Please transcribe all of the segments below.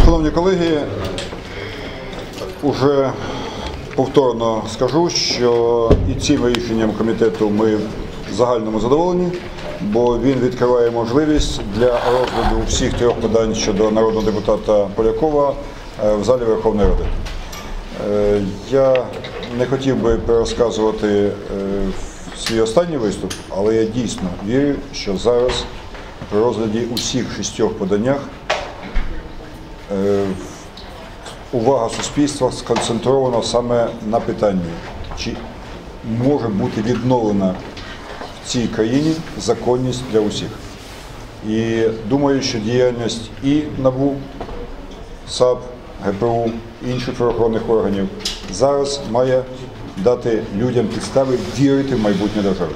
Шановні колеги, уже повторно скажу, що і цим рішенням комітету ми в загальному задоволені, бо він відкриває можливість для розгляду всіх трьох подань щодо народного депутата Полякова в залі Верховної Ради. Я не хотів би перерозказувати свій останній виступ, але я дійсно вірю, що зараз при розгляді усіх шістьох поданнях увага суспільства сконцентрована саме на питанні, чи може бути відновлена в цій країні законність для усіх. І думаю, що діяльність і НАБУ, САП, ГПУ, інших правоохоронних органів зараз має дати людям підстави вірити в майбутнє держави.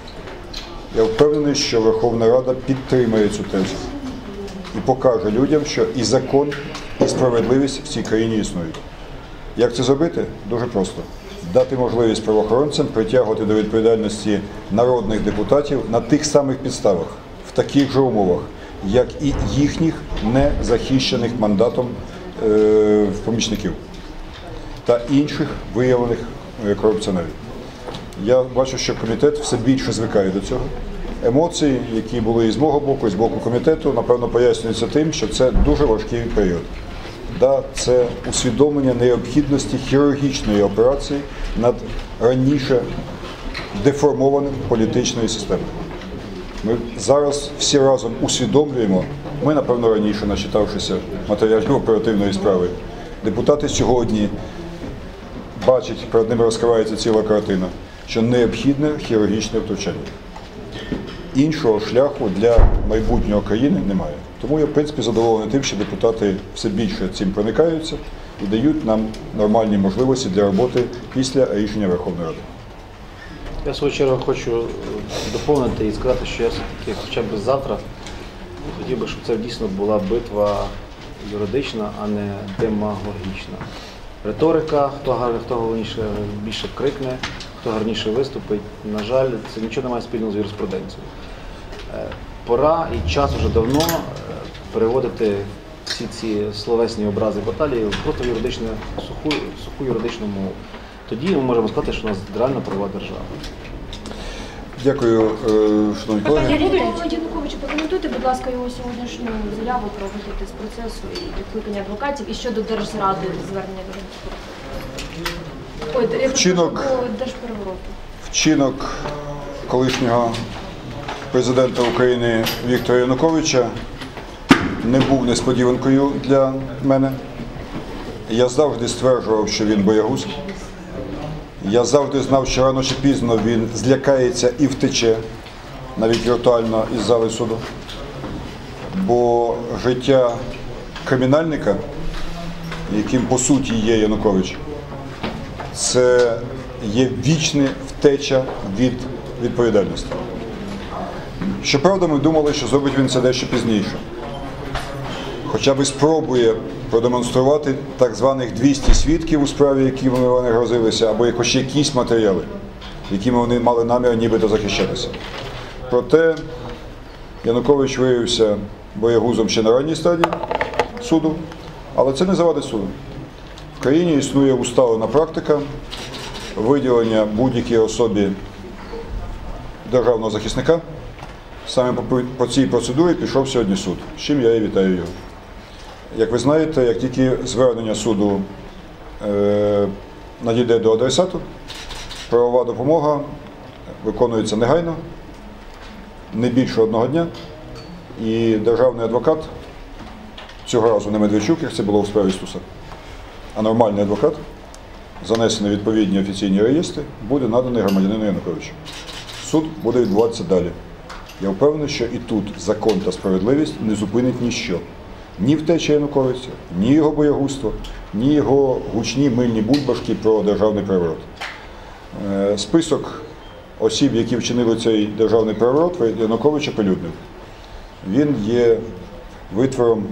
Я впевнений, що Верховна Рада підтримає цю тезу і покаже людям, що і закон, і справедливість в цій країні існують. Як це зробити? Дуже просто. Дати можливість правоохоронцям притягувати до відповідальності народних депутатів на тих самих підставах, в таких же умовах, як і їхніх незахищених мандатом помічників та інших виявлених корупціонерів. Я бачу, що комітет все більше звикає до цього. Емоції, які були і з мого боку, і з боку комітету, напевно, пояснюються тим, що це дуже важкий період. Да, це усвідомлення необхідності хірургічної операції над раніше деформованим політичною системою. Ми зараз всі разом усвідомлюємо, ми, напевно, раніше, начитавшися матеріалів оперативної справи, депутати сьогодні бачать, перед ними розкривається ціла картина, що необхідне хірургічне втручання. Іншого шляху для майбутнього країни немає. Тому я, в принципі, задоволений тим, що депутати все більше цим проникаються і дають нам нормальні можливості для роботи після рішення Верховної Ради. Я, в свою чергу, хочу доповнити і сказати, що я все-таки хоча б завтра хотів би, щоб це дійсно була битва юридична, а не демагогічна. Риторика, хто головніше більше крикне, хто гарніше виступить, на жаль, це нічого не має спільного з юриспруденцією. Пора і час вже давно переводити всі ці словесні образи баталії просто в суху юридичну мову. Тоді ми можемо сказати, що у нас реально правова держава. Дякую, шановні колеги. Януковичу, прокоментуйте, будь ласка, його сьогоднішню заяву про вихід з процесу і відкликання адвокатів, і щодо Держзради звернення до Держперевороту. Вчинок колишнього президента України Віктора Януковича не був несподіванкою для мене. Я завжди стверджував, що він боягуз. Я завжди знав, що рано чи пізно він злякається і втече, навіть віртуально із зали суду. Бо життя кримінальника, яким по суті є Янукович, це є вічна втеча від відповідальності. Щоправда, ми думали, що зробить він це дещо пізніше. Хоча б спробує продемонструвати так званих 200 свідків у справі, якими вони грозилися, або хоч якісь матеріали, якими вони мали намір нібито захищатися. Проте Янукович виявився боягузом ще на ранній стадії суду, але це не завадить суду. В країні існує усталена практика виділення будь-якій особі державного захисника. Саме по цій процедурі пішов сьогодні суд, з чим я і вітаю його. Як ви знаєте, як тільки звернення суду надійде до адресату, правова допомога виконується негайно, не більше одного дня, і державний адвокат, цього разу не Медведчук, як це було в справі Стуса, а нормальний адвокат, занесений відповідні офіційні реєстри, буде наданий громадянину Януковичу. Суд буде відбуватися далі. Я впевнений, що і тут закон та справедливість не зупинить ніщо. Ні втеча Януковича, ні його боягузтво, ні його гучні мильні бульбашки про державний переворот. Список осіб, які вчинили цей державний переворот, Янукович оприлюднив. Він є витвором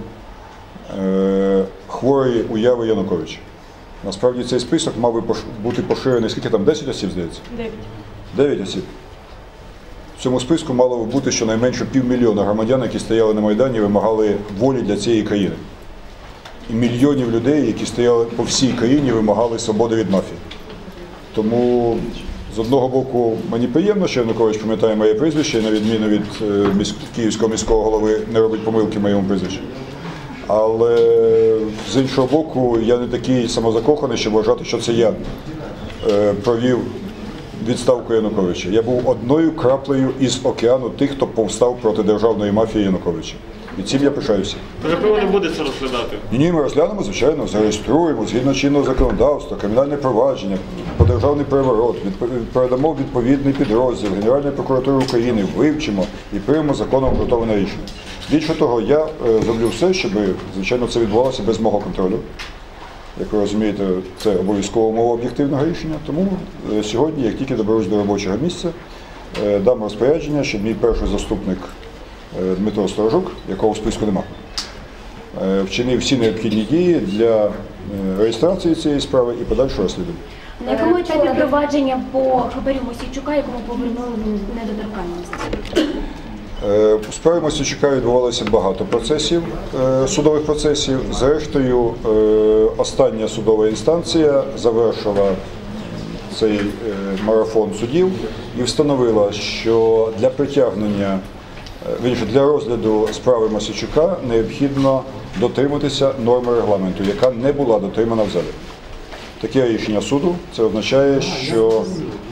хворої уяви Януковича. Насправді цей список мав би бути поширений, скільки там, 10 осіб, здається? 9 осіб. В цьому списку мало б бути щонайменше 500 000 громадян, які стояли на Майдані і вимагали волі для цієї країни. і мільйонів людей, які стояли по всій країні, вимагали свободи від мафії. Тому з одного боку мені приємно, що Янукович пам'ятає моє прізвище, і на відміну від київського міського голови не робить помилки в моєму прізвищі. Але з іншого боку, я не такий самозакоханий, щоб вважати, що це я провів відставку Януковича. Я був одною краплею із океану тих, хто повстав проти державної мафії Януковича. І цим я пишаюся. То якщо не буде це розглядати? Ні, ми розглянемо, звичайно, зареєструємо згідно чинного законодавства, кримінальне провадження, по державний переворот, передамо відповідний підрозділ Генеральної прокуратури України, вивчимо і приймемо законом обґрунтоване рішення. Більше того, я зроблю все, щоб, звичайно, це відбувалося без мого контролю. Як ви розумієте, це обов'язкова умова об'єктивного рішення. Тому сьогодні, як тільки доберусь до робочого місця, дам розпорядження, щоб мій перший заступник Дмитро Сторожук, якого в списку немає, вчинив всі необхідні дії для реєстрації цієї справи і подальшого розслідування. На якому етапі провадження по хабарю Мосійчука, якому повернули недоторканність? У справі Мосійчука відбувалося багато процесів, судових процесів. Зрештою, остання судова інстанція завершила цей марафон судів і встановила, що для притягнення, для розгляду справи Мосійчука необхідно дотриматися норми регламенту, яка не була дотримана в залі. Таке рішення суду. Це означає, що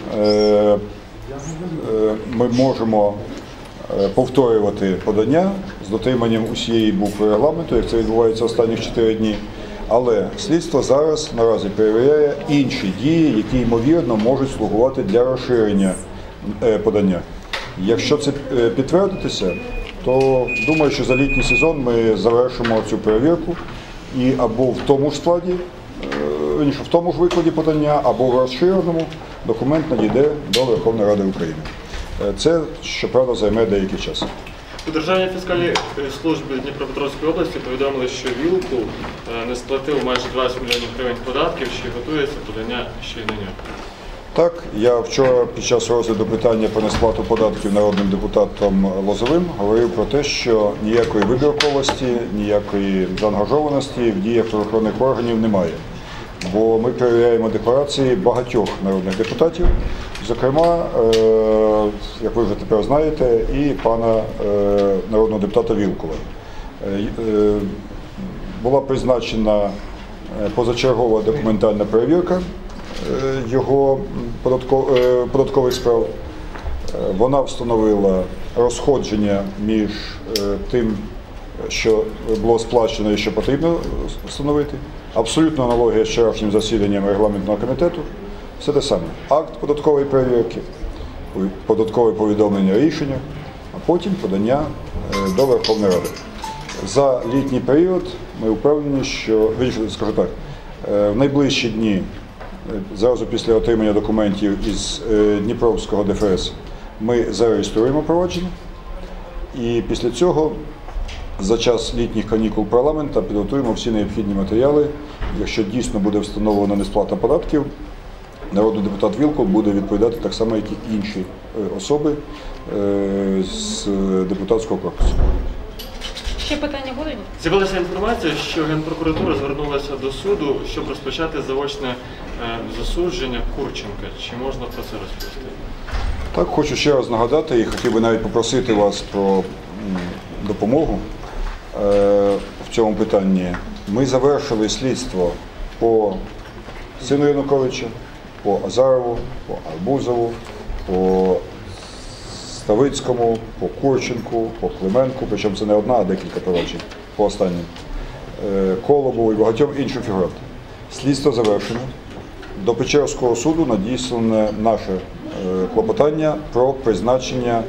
ми можемо повторювати подання з дотриманням усієї букви регламенту, як це відбувається останніх 4 дні. Але слідство зараз наразі перевіряє інші дії, які, ймовірно, можуть слугувати для розширення подання. Якщо це підтвердитися, то думаю, що за літній сезон ми завершимо цю перевірку і або в тому ж складі, в тому ж викладі подання, або в розширеному документ надійде до Верховної Ради України. Це, щоправда, займе деякий час. У Державній фіскальній службі Дніпропетровської області повідомили, що Вілкул не сплатив майже 20 мільйонів гривень податків, що готується подання ще й на нього. Так, я вчора під час розгляду питання про несплату податків народним депутатом Лозовим говорив про те, що ніякої вибірковості, ніякої заангажованості в діях правоохоронних органів немає. Бо ми перевіряємо декларації багатьох народних депутатів, зокрема, як ви вже тепер знаєте, і пана народного депутата Вілкула. Була призначена позачергова документальна перевірка його податкових справ. Вона встановила розходження між тим, що було сплачено і що потрібно встановити. Абсолютна аналогія з вчорашнім засіданням регламентного комітету. Все те саме. Акт податкової перевірки, податкове повідомлення рішення, а потім подання до Верховної Ради. За літній період ми впевнені, що, скажу так, в найближчі дні, зразу після отримання документів із Дніпровського ДФС, ми зареєструємо провадження. І після цього за час літніх канікул парламенту підготуємо всі необхідні матеріали. Якщо дійсно буде встановлена несплата податків, народний депутат Вілкул буде відповідати так само, як і інші особи з депутатського корпусу. Ще питання будуть? З'явилася інформація, що Генпрокуратура звернулася до суду, щоб розпочати заочне засудження Курченка. Чи можна про це розповісти? Так, хочу ще раз нагадати і хотів би навіть попросити вас про допомогу в цьому питанні. Ми завершили слідство по сину Януковича, по Азарову, по Арбузову, по Ставицькому, по Курченку, по Клименку, причому це не одна, а декілька проваджень по останнім, Колобу і багатьом іншим фігурантам. Слідство завершено. До Печерського суду надіслане наше клопотання про призначення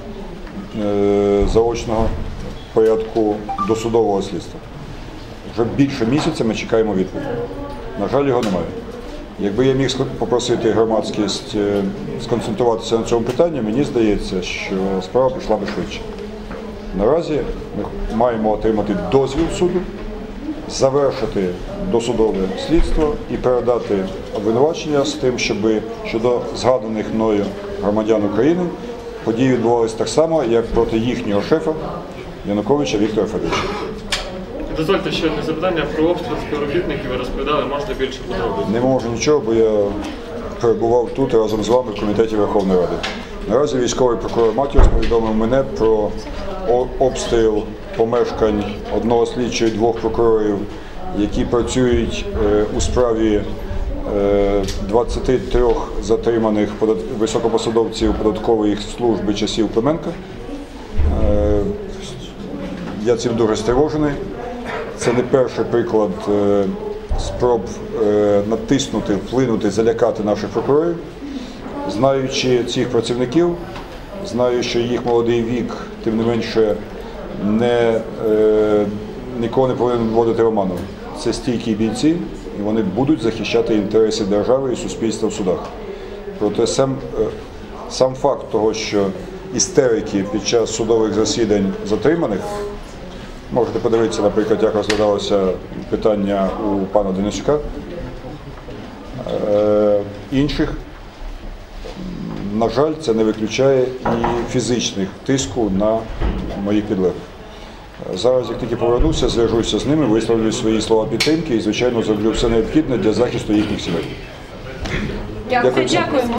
заочного порядку досудового слідства. Вже більше місяця ми чекаємо відповіді. На жаль, його немає. Якби я міг попросити громадськість сконцентруватися на цьому питанні, мені здається, що справа пішла би швидше. Наразі ми маємо отримати дозвіл суду, завершити досудове слідство і передати обвинувачення з тим, щоб щодо згаданих мною громадян України події відбувалися так само, як проти їхнього шефа Януковича Віктора Федоровича. Дозвольте ще одне запитання про обстріл співробітників. Ви розповідали, можна більше подробиць? Не можу нічого, бо я перебував тут разом з вами в комітеті Верховної Ради. Наразі військовий прокурор Матіос повідомив мене про обстріл помешкань одного слідчого і двох прокурорів, які працюють у справі 23 затриманих високопосадовців податкової служби часів Клименка. Я цим дуже стривожений. Це не перший приклад спроб натиснути, вплинути, залякати наших прокурорів. Знаючи цих працівників, знаю, що їх молодий вік, тим не менше, нікого не повинен вводити в оману. Це стійкі бійці, і вони будуть захищати інтереси держави і суспільства в судах. Проте сам факт того, що істерики під час судових засідань затриманих, можете подивитися, наприклад, як розглядалося питання у пана Денисюка, інших, на жаль, це не виключає і фізичних тиску на моїх підлеглих. Зараз, як тільки повернуся, зв'яжуся з ними, висловлю свої слова підтримки і, звичайно, зроблю все необхідне для захисту їхніх сімей. Дякуємо.